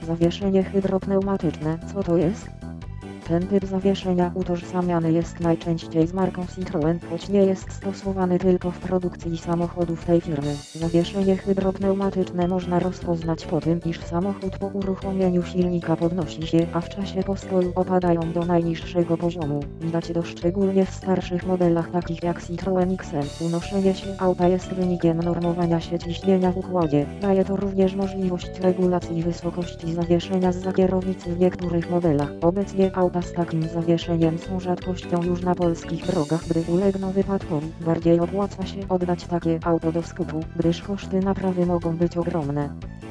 Zawieszenie hydropneumatyczne. Co to jest? Ten typ zawieszenia utożsamiany jest najczęściej z marką Citroën, choć nie jest stosowany tylko w produkcji samochodów tej firmy. Zawieszenie hydropneumatyczne można rozpoznać po tym, iż samochód po uruchomieniu silnika podnosi się, a w czasie postoju opadają do najniższego poziomu. Widać to szczególnie w starszych modelach takich jak Citroën XM. Unoszenie się auta jest wynikiem normowania się ciśnienia w układzie. Daje to również możliwość regulacji wysokości zawieszenia zza kierownicy w niektórych modelach. Obecnie auta z takim zawieszeniem są rzadkością już na polskich drogach, gdy ulegną wypadkowi. Bardziej opłaca się oddać takie auto do skupu, gdyż koszty naprawy mogą być ogromne.